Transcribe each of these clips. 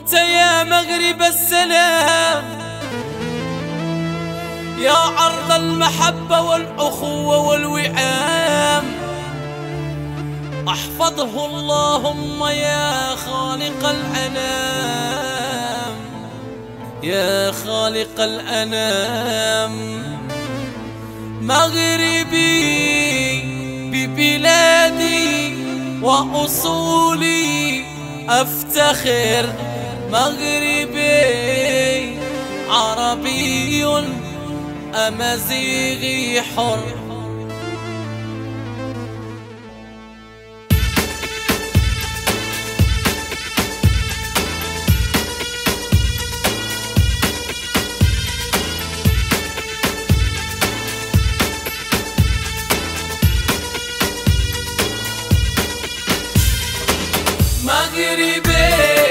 وانت يا مغرب السلام، يا عرض المحبة والأخوة والوئام. احفظه اللهم يا خالق الأنام، يا خالق الأنام. مغربي ببلادي وأصولي أفتخر، مغربي عربي أمازيغي حر. مغربي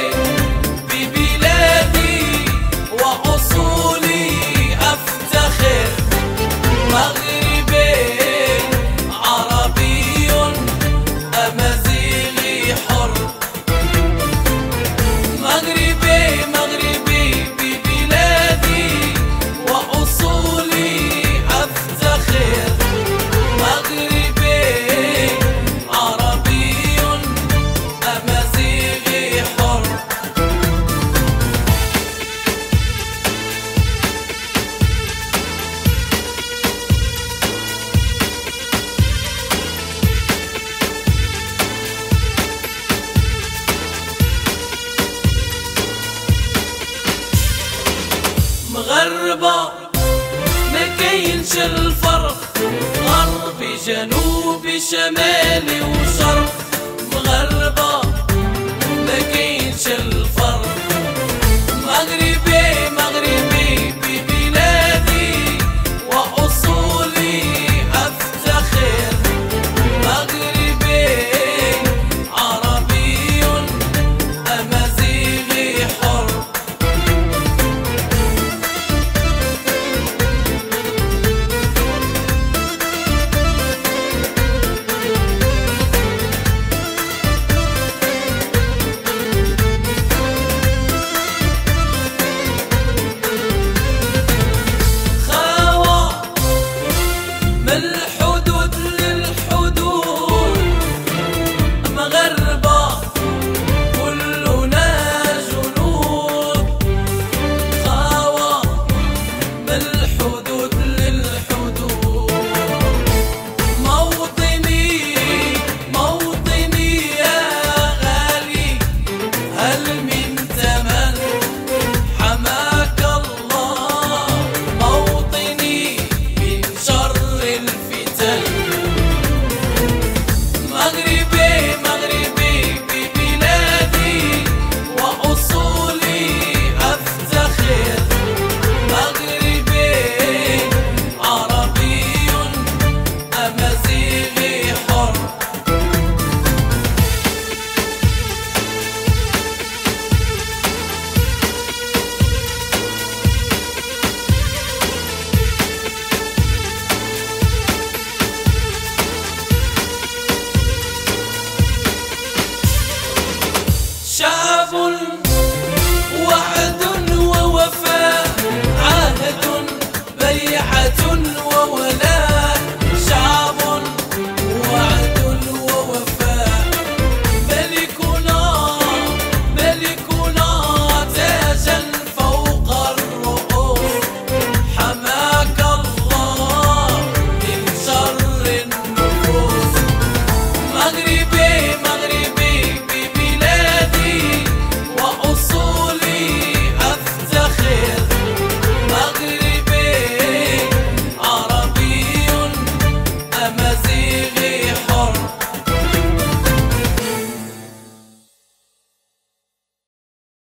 ببلادي وأصولي أفتخر، مغربي عربي أمازيغي حر. مغربي ببلادي وأصولي أفتخر، مغربي عربي أمازيغي حر. مغربة ما كاينش الفرق، غربي جنوبي شمالي وشرق. مغربة ما كاينش الفرق، مغربي ببلادي وأصولي أفتخر، مغربي عربي أمازيغي حر. الحدود للحدود مغربة كلنا جنود، خاوة من الحدود للحدود. موطني يا غالي، هل من ثمن حماك الله، موطني من شر الفتن. مغربي ببلادي وأصولي أفتخر، مغربي عربي أمازيغي حر. شعب وعد ووفاء، عهد بيعة وولاء. شعب وعد ووفاء، ملكنا تاجا فوق الرؤوس. حماك الله من شر النفوس. مغربي